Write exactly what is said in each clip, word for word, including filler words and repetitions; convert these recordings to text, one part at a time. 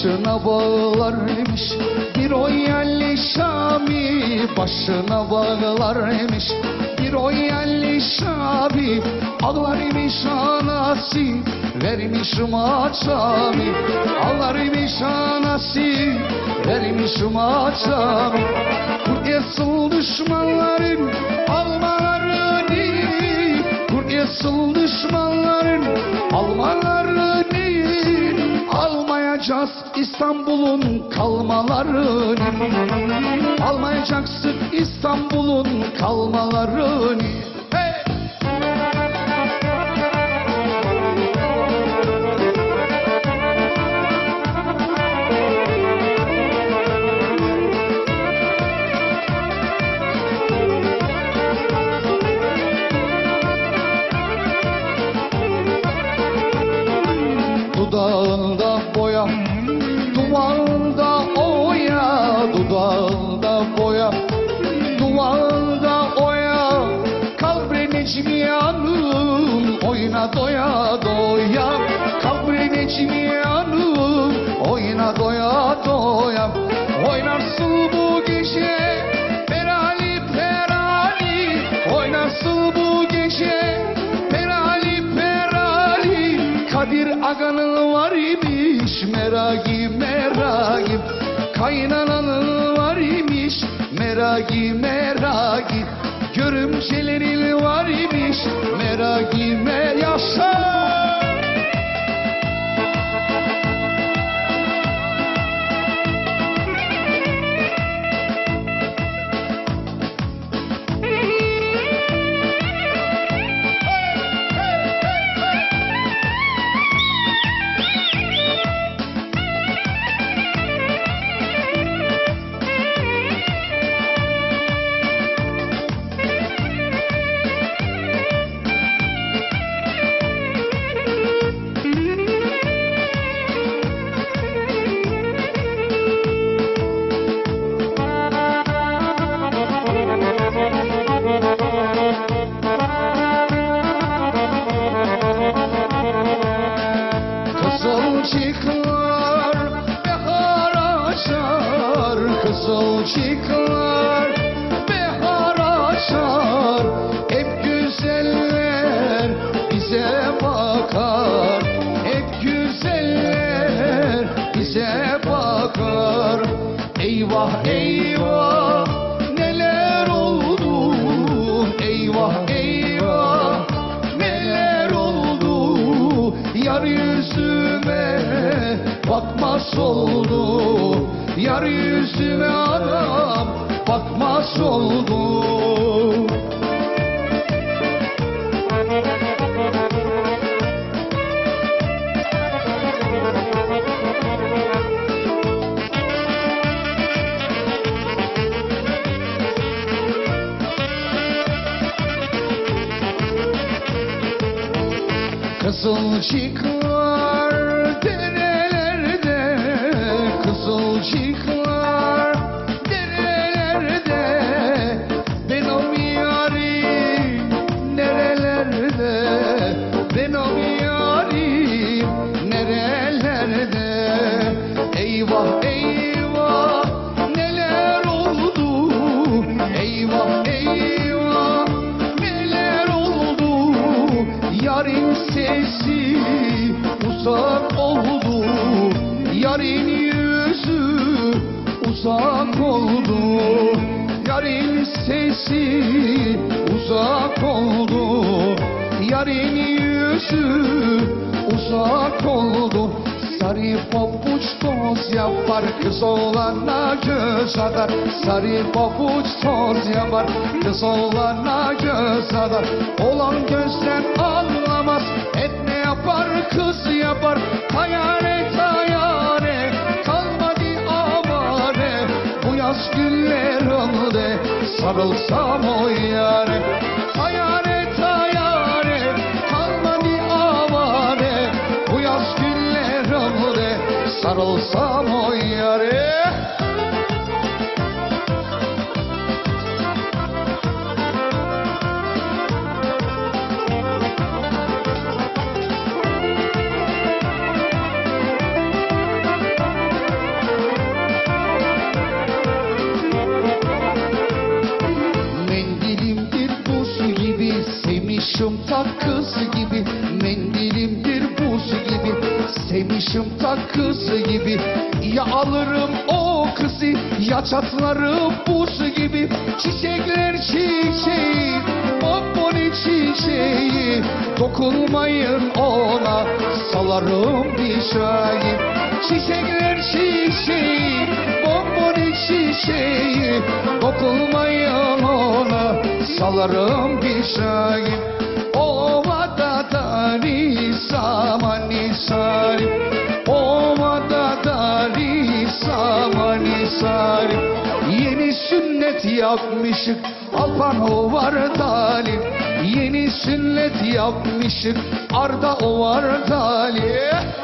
başına bağlar imiş. Bir o yerli Şami başına bağlar imiş. Bir o yerli Şami ağlar imiş anası, vermiş maçami. Ağlar imiş anası, vermiş maçami. Kurtulsun düşmanların almalarını, kurtulsun düşmanların almalarını. Almayacağız İstanbul'un kalmalarını, almayacaksın İstanbul'un kalmalarını. Hey! Dudağında boya, duvağında oya, dudağında boya, duvağında oya. Kalbre Necmi Hanım oyna doya doya, kalbre Necmi Hanım oyna doya doya. Oynarsın bu gece perali perali, oynarsın bu gece perali perali. Kadir Aga'nın var imiş meragi meragi, kaynananın var imiş meragi meragi, görümcelerin var imiş meragi mer. Yaşa! Kızılcıklar behar açar, kızılcıklar behar açar. Hep güzeller bize bakar, hep güzeller bize bakar. Eyvah eyvah neler oldu, eyvah eyvah neler oldu. Yar yüzüme bakmaz oldu, yar yüzüme adam bakmaz oldu. Kızılcıklar derelerde, kızılcıklar derelerde. Benim yarim nerelerde, benim yarim nerelerde. Eyvah eyvah neler oldu, eyvah eyvah neler oldu. Yarın sesi uzak oldu, yarın yüzü uzak oldu. Yarın sesi uzak oldu, yarın yüzü uzak oldu. Sarı pabuç toz yapar, kız olana göz atar. Sarı pabuç toz yapar, kız olana göz atar. Olan gözden anlamaz, et ne yapar kız yapar. Hayale hayale kalmadı amare, bu yaz günlerimde sarılsam o yare. Hayale hayale kalmadı amare, bu yaz günlerimde sarılsam o yare. sakızı gibi. Ya alırım o kızı ya çatlarım buz gibi. Çiçekler çiçeği, bomboni çiçeği, dokunmayın ona, salarım dişeyi. Çiçekler çiçeği, bomboni çiçeği, dokunmayın ona, salarım dişeyi. Ovada da nisama nisari, ovada da nisama nisari. Yeni sünnet yapmışık, Alpan o var dali. Yeni sünnet yapmışık, Arda o var dali.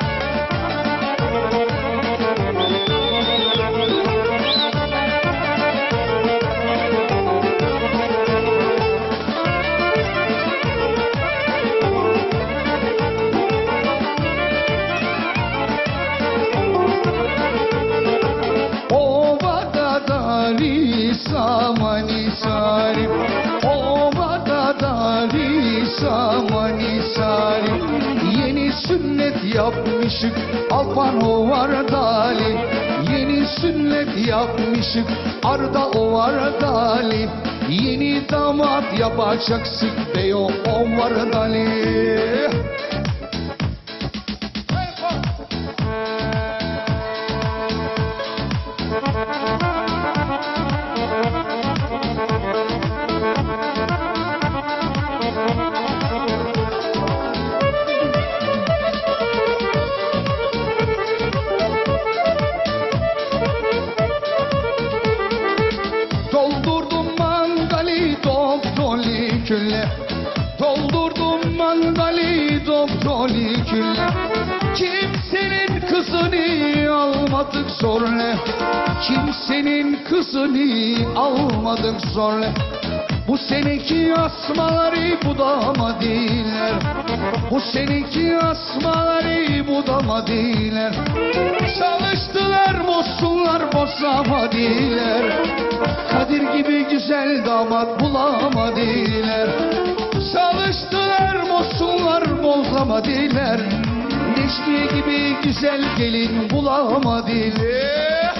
Samani sari, ovada dari samani sari. Yeni sünnet yapmışık, Alpan o var dali. Yeni sünnet yapmışık, Arda o var dali. Yeni damat yapacaksın, Beyo o var dali. Külle, doldurdum mangali doktori külle. Kimsenin kızını almadık zorla, kimsenin kızını almadık zorla. Bu seneki asmaları budamadılar, bu seneki asmaları budamadılar. Çalıştılar bozsunlar bozamadılar, Kadir gibi güzel damat bulamadılar. Çalıştılar bozsunlar bozamadılar, Neşmiye gibi güzel gelin bulamadılar.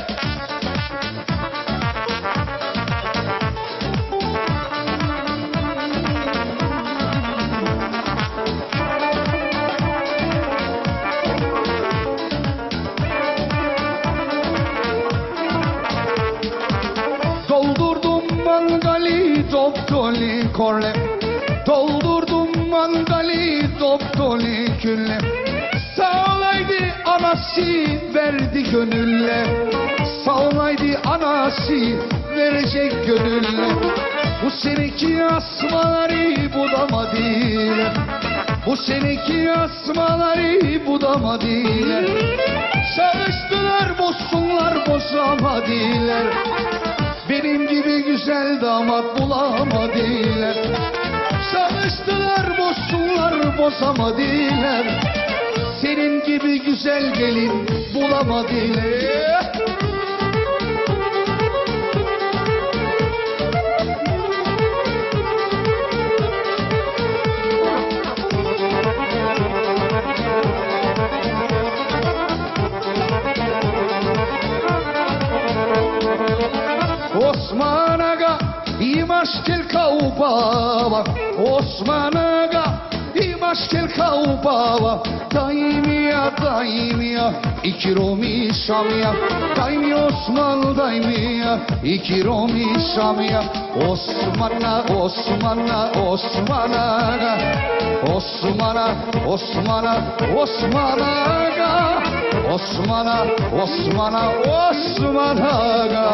Doktori korle, doldurdum mangali doktori külle. Sağlaydı anası verdi gönülle, sağlaydı anası verecek gönülle. Bu seneki asmaları budamadılar, bu seneki asmaları budamadılar. Çalıştılar bozsunlar bozamadılar, benim gibi güzel damat bulamadılar. Çalıştılar bozsunlar bozamadılar, senin gibi güzel gelin bulamadılar. Osman Aga imaš kel kao baba, Osman Aga imaš kel kao baba. Daj mi ya, daj mi ya, iki Romi Şamya. Daj mi Osman, daj mi ya, iki Romi Şamya. Osman'a, Osman'a, Osman Aga, Osman'a, Osman'a, Osman Aga, Osman'a, Osman'a, Osman Aga.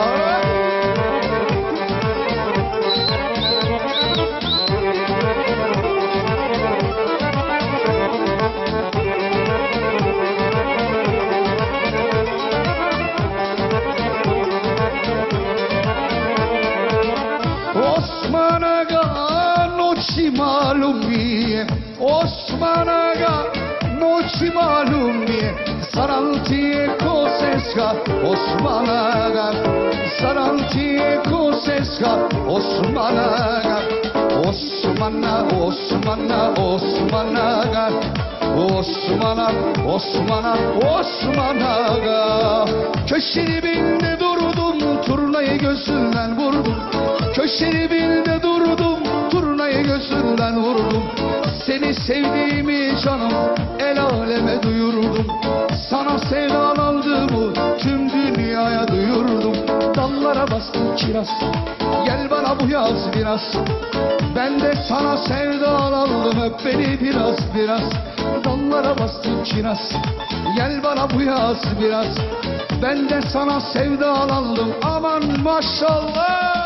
Osman Aga noći malum mi je, Osman Aga noći malum mi je. Saran ti je koseska, Osman Aga, saran ti je koseska, Osman Aga. Osman, Osman, Osman Aga, Osman Ağa, Osman Ağa, Osman Ağa. Köşe dibinde durdum, turnayı gözünden vurdum. Köşe dibinde durdum, turnayı gözünden vurdum. Seni sevdiğimi canım el aleme duyurdum. Sana sevdalandığımı tüm dünyaya duyurdum. Dallara bastım kiraz, gel bana bu yaz biraz. Ben de sana sevdalandım, öp beni biraz biraz. Dallara bastım kiraz, gel bana bu yaz biraz. Ben de sana sevdalandım, aman maşallah.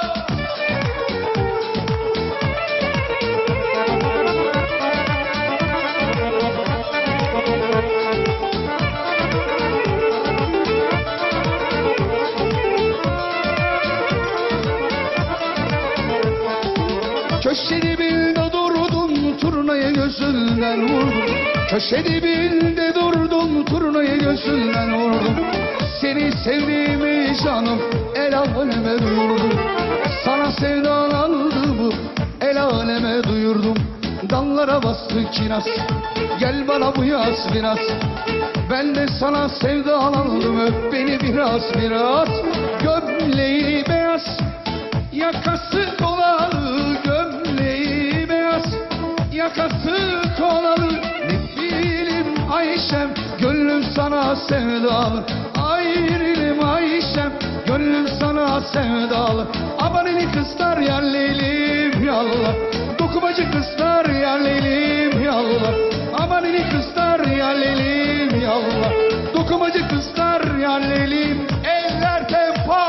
Köşe dibinde durdum, turnayı gözünden vurdum. Köşe dibinde durdum, turnayı gözünden vurdum. Seni sevdiğimi canım el aleme duyurdum. Sana sevdalandığımı el aleme duyurdum. Dallara bastı kiraz, gel bana bu yaz biraz. Ben de sana sevdalandım, öp beni biraz biraz. Gömleği beyaz, yakası kolalı, gömleği beyaz, yakası kolalı. Ne bileyim Ayşem, gönlüm sana sevdalı. Ayrılım Ayşem, gönlüm sana sevdalı. Abanili kızlar ya Leylim yallah, dokumacı kızlar ya Leylim yallah. Abanili kızlar ya Leylim yallah, dokumacı kızlar ya Leylim. Eller tempo.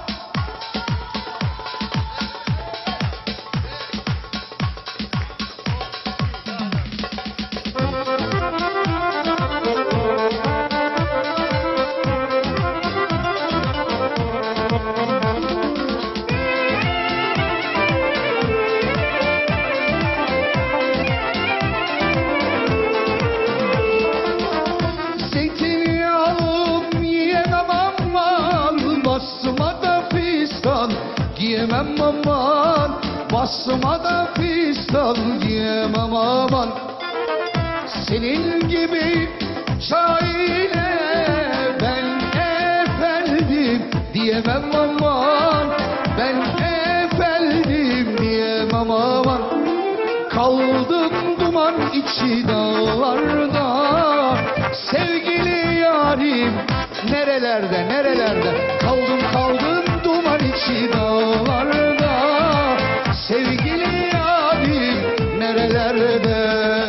Giyemem aman, basma da fistan giyemem aman. Senin gibi şaire ben efendim diyemem aman. Ben efendim diyemem aman. Kaldım duman içi dağlarda, sevgili yarim nerelerde nerelerde. Kaldım kaldım duman içi dağlarda, sevgili yarim nerelerde.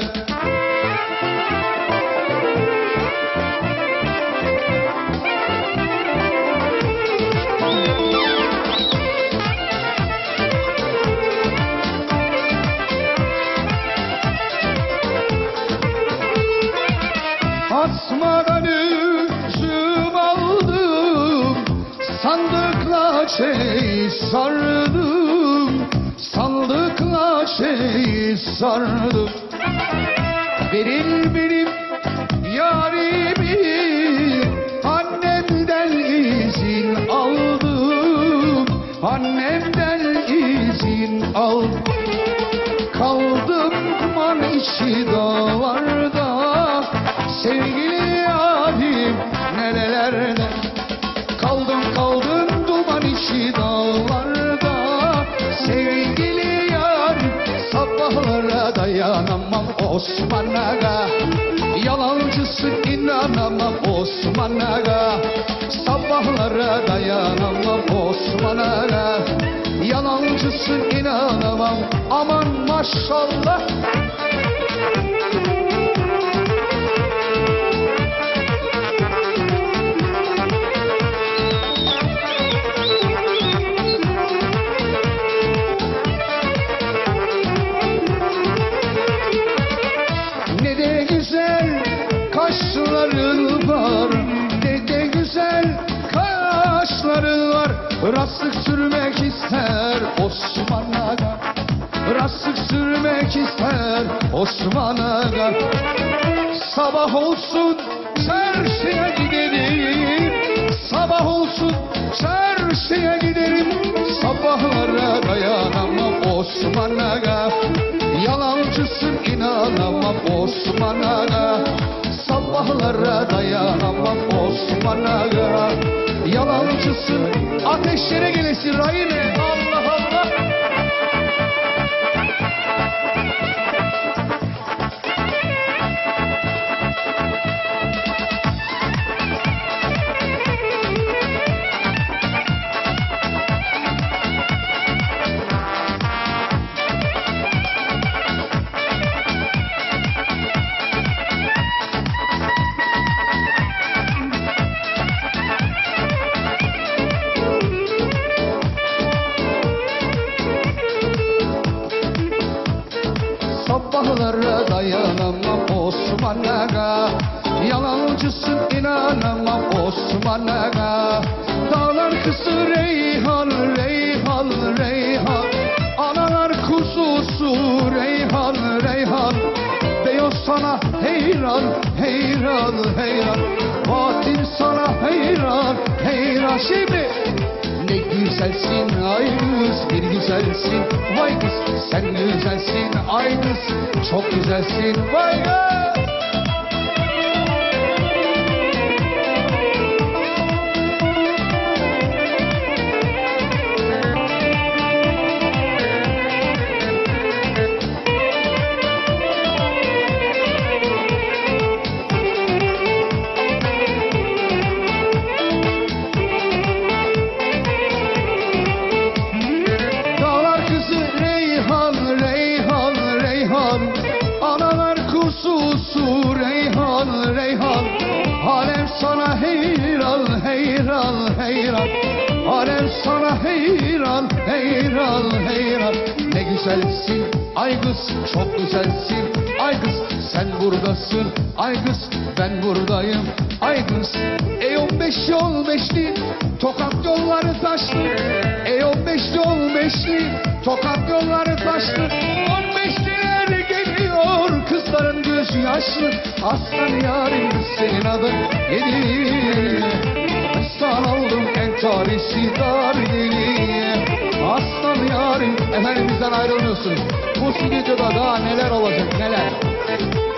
Asmadan üzüm aldım, sandıkla şey sardım, sandıkla şey sardım. Verin benim yarimi, annemden izin aldım, annemden izin aldım. Kaldım duman içi dağlarda, sevgili yarim nerelerde. Kaldım kaldım duman içi dağlarda, sevgili yarim. Sabahlara dayanamam Osman Ağa, yalancısın inanamam Osman Ağa. Sabahlara dayanamam Osman Ağa, yalancısın inanamam, aman maşallah. Ne de güzel kaşların var, ne de güzel kaşların var. Rastlık sürmek ister Osman Ağa, rastlık sürmek ister Osman Ağa. Sabah olsun çarşıya gidelim, sabah olsun çarşıya çarşıya giderim, sabahlara dayanamam Osman Aga. Yalancısın inanamam Osman Aga. Sabahlara dayanamam Osman Aga. Yalancısın, ateşlere gelesin Rahime. Allah Allah. Sabahlara dayanamam Osman Aga. Yalancısın inanamam Osman Aga. Dağlar kızı Reyhan, Reyhan, Reyhan. Analar kuzusu Reyhan, Reyhan. Beyaz sana heyran, heyran, heyran. Batin sana heyran, heyran. Şimdi ne güzelsin ay kız, bir güzelsin vay kız. Sen güzelsin ay kız, çok güzelsin vay kız. Analar kuzusu Reyhan, Reyhan. Alem sana heyran, heyran, heyran. Alem sana heyran, heyran, heyran. Ne güzelsin ay kız, çok güzelsin ay kız. Sen buradasın ay kız, ben buradayım ay kız. E on beş yol beşli, Tokat yolları taşlı. E on beş yol beşli, Tokat yolları taşlı. On beşliler geliyor, kızların gözü yaşlı. Aslan yarim senin adın yedi. Aslan oldum en tarihsi dar deli. Aslan yarim, efendimizden ayrılmıyorsunuz. Bu stüdyoda daha neler olacak neler.